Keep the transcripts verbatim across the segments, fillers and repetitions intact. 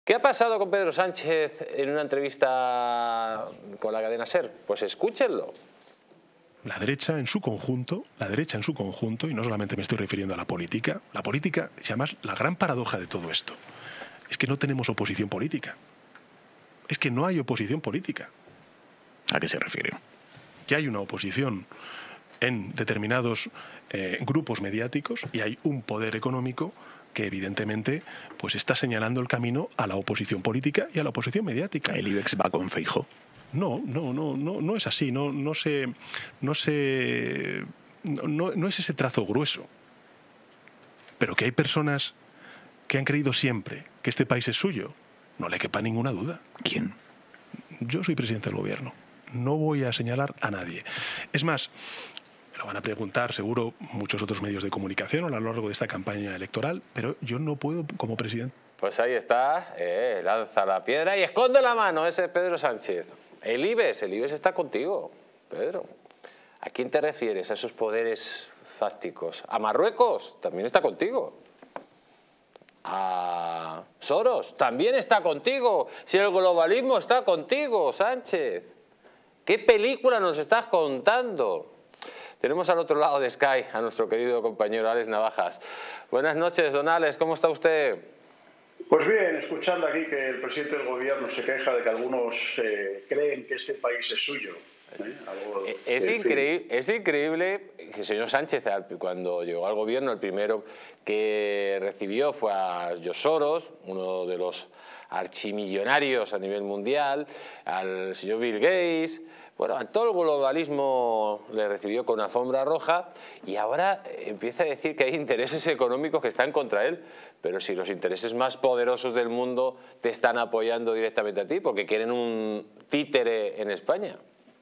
¿Qué ha pasado con Pedro Sánchez en una entrevista con la cadena SER? Pues escúchenlo. La derecha en su conjunto, la derecha en su conjunto, y no solamente me estoy refiriendo a la política, la política, y además la gran paradoja de todo esto, es que no tenemos oposición política. Es que no hay oposición política. ¿A qué se refiere? Que hay una oposición en determinados eh, grupos mediáticos y hay un poder económico que evidentemente pues está señalando el camino a la oposición política y a la oposición mediática. ¿El IBEX va con Feijóo? No, no, no, no, no es así, no, no se, no se, no, no es ese trazo grueso. Pero que hay personas que han creído siempre que este país es suyo, no le quepa ninguna duda. ¿Quién? Yo soy presidente del gobierno. No voy a señalar a nadie. Es más, me lo van a preguntar seguro muchos otros medios de comunicación a lo largo de esta campaña electoral, pero yo no puedo como presidente. Pues ahí está, eh, lanza la piedra y esconde la mano, ese es Pedro Sánchez. El IBEX, el IBEX está contigo, Pedro. ¿A quién te refieres, a esos poderes fácticos? ¿A Marruecos? También está contigo. ¿A Soros? También está contigo. Si el globalismo está contigo, Sánchez. ¿Qué película nos estás contando? Tenemos al otro lado de Sky a nuestro querido compañero Alex Navajas. Buenas noches, don Alex, ¿cómo está usted? Pues bien, escuchando aquí que el presidente del gobierno se queja de que algunos eh, creen que este país es suyo. ¿eh? Algo, es, eh, increíble, es increíble que el señor Sánchez, cuando llegó al gobierno, el primero que recibió fue a George Soros, uno de los archimillonarios a nivel mundial, al señor Bill Gates. Bueno, a todo el globalismo le recibió con una alfombra roja y ahora empieza a decir que hay intereses económicos que están contra él. Pero si los intereses más poderosos del mundo te están apoyando directamente a ti porque quieren un títere en España.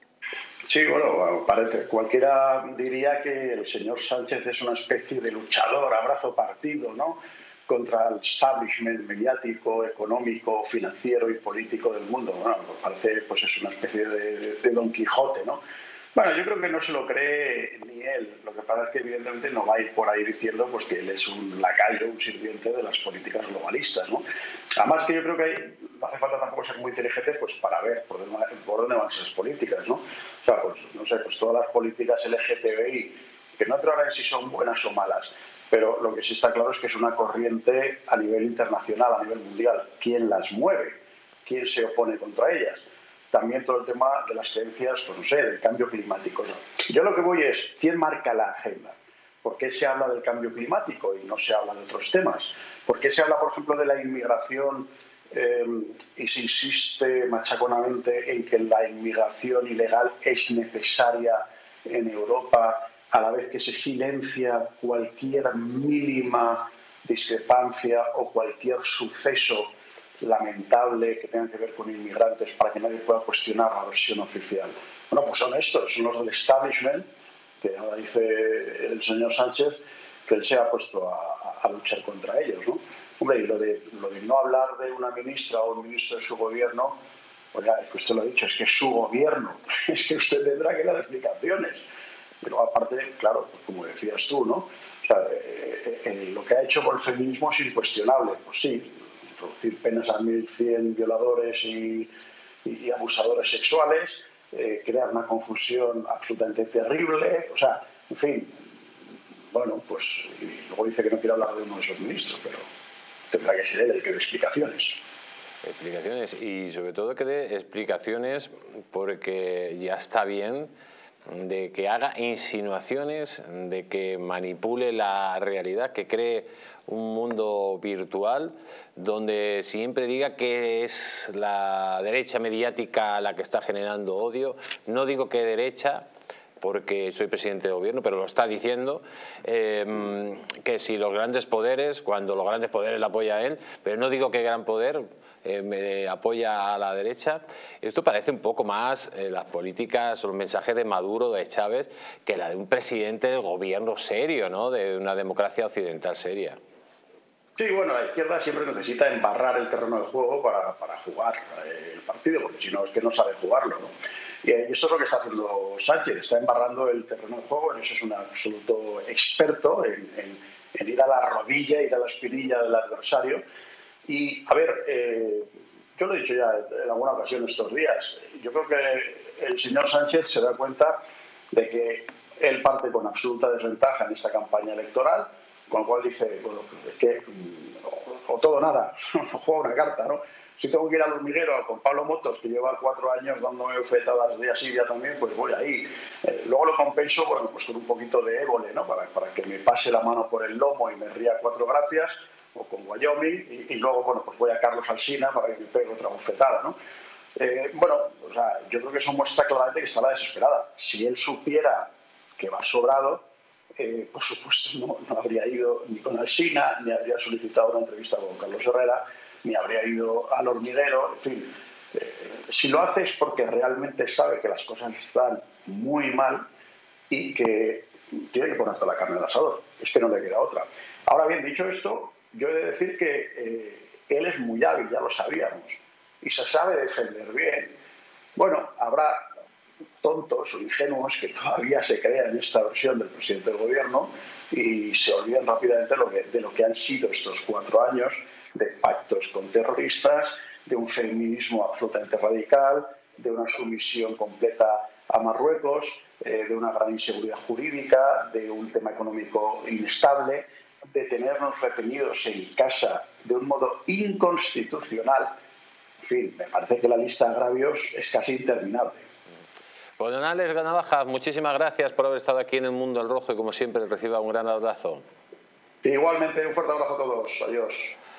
Sí, bueno, parece. Cualquiera diría que el señor Sánchez es una especie de luchador a brazo partido, ¿no?, contra el establishment mediático, económico, financiero y político del mundo. Bueno, parece pues es una especie de, de, de Don Quijote, ¿no? Bueno, yo creo que no se lo cree ni él. Lo que pasa es que evidentemente no va a ir por ahí diciendo pues que él es un lacayo, un sirviente de las políticas globalistas, ¿no? Además que yo creo que hay, no hace falta tampoco ser muy inteligente pues para ver por dónde, por dónde van esas políticas, ¿no? O sea, pues no sé, pues todas las políticas L G T B I, que no entro ahora en si son buenas o malas, pero lo que sí está claro es que es una corriente a nivel internacional, a nivel mundial. ¿Quién las mueve? ¿Quién se opone contra ellas? También todo el tema de las creencias, pues no sé, del cambio climático, ¿no? Yo lo que voy es, ¿quién marca la agenda? ¿Por qué se habla del cambio climático y no se habla de otros temas? ¿Por qué se habla, por ejemplo, de la inmigración eh, y se insiste machaconamente en que la inmigración ilegal es necesaria en Europa, a la vez que se silencia cualquier mínima discrepancia o cualquier suceso lamentable que tenga que ver con inmigrantes para que nadie pueda cuestionar la versión oficial? Bueno, pues son estos, son los del establishment, que ahora dice el señor Sánchez que él se ha puesto a, a luchar contra ellos, ¿no? Hombre, y lo de, lo de no hablar de una ministra o un ministro de su gobierno, oiga, es que usted lo ha dicho, es que es su gobierno, es que usted tendrá que dar explicaciones. Pero aparte, claro, pues como decías tú, ¿no? O sea, eh, eh, lo que ha hecho con el feminismo es incuestionable. Pues sí, introducir penas a mil cien violadores y, y abusadores sexuales, eh, crear una confusión absolutamente terrible, o sea, en fin, bueno, pues y luego dice que no quiere hablar de uno de esos ministros, pero tendrá que ser él el que dé explicaciones. Explicaciones y sobre todo que dé explicaciones porque ya está bien de que haga insinuaciones, de que manipule la realidad, que cree un mundo virtual donde siempre diga que es la derecha mediática la que está generando odio. No digo que derecha, porque soy presidente de gobierno, pero lo está diciendo, eh, que si los grandes poderes, cuando los grandes poderes le apoya a él, pero no digo que gran poder eh, me apoya a la derecha. Esto parece un poco más eh, las políticas o los mensajes de Maduro, de Chávez, que la de un presidente del gobierno serio, ¿no?, de una democracia occidental seria. Sí, bueno, la izquierda siempre necesita embarrar el terreno de juego para, para jugar eh, el partido, porque si no es que no sabe jugarlo, ¿no? Y eso es lo que está haciendo Sánchez, está embarrando el terreno de juego, en eso es un absoluto experto, en, en, en ir a la rodilla, ir a la espinilla del adversario. Y, a ver, eh, yo lo he dicho ya en alguna ocasión estos días, yo creo que el señor Sánchez se da cuenta de que él parte con absoluta desventaja en esta campaña electoral, con lo cual dice, bueno, es que o, o todo o nada, juega una carta, ¿no? Si tengo que ir al hormiguero con Pablo Motos, que lleva cuatro años dándome bofetadas día sí día también, pues voy ahí. Eh, luego lo compenso, bueno, pues con un poquito de ébole, ¿no? Para, para que me pase la mano por el lomo y me ría cuatro gracias, o con Wyoming, y, y luego, bueno, pues voy a Carlos Alsina para que me pegue otra bofetada, ¿no? Eh, bueno, o sea, yo creo que eso muestra claramente que está la desesperada. Si él supiera que va sobrado, eh, por supuesto no, no habría ido ni con Alsina, ni habría solicitado una entrevista con Carlos Herrera, ni habría ido al hormiguero, en fin. Eh, si lo hace es porque realmente sabe que las cosas están muy mal y que tiene que poner toda la carne al asador. Es que no le queda otra. Ahora bien, dicho esto, yo he de decir que eh, él es muy hábil, ya lo sabíamos, y se sabe defender bien. Bueno, habrá tontos o ingenuos que todavía se crean en esta versión del presidente del gobierno y se olvidan rápidamente lo que, de lo que han sido estos cuatro años de pactos con terroristas, de un feminismo absolutamente radical, de una sumisión completa a Marruecos, eh, de una gran inseguridad jurídica, de un tema económico inestable, de tenernos retenidos en casa de un modo inconstitucional. En fin, me parece que la lista de agravios es casi interminable. Pues don Alex Navajas, muchísimas gracias por haber estado aquí en El Mundo al Rojo y como siempre reciba un gran abrazo. Igualmente, un fuerte abrazo a todos. Adiós.